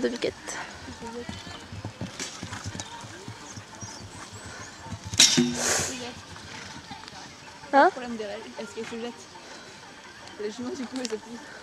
de Viquette. Hein? Le problème des règles, est-ce qu'elles se jettent? Les chemins du coup elles se plient.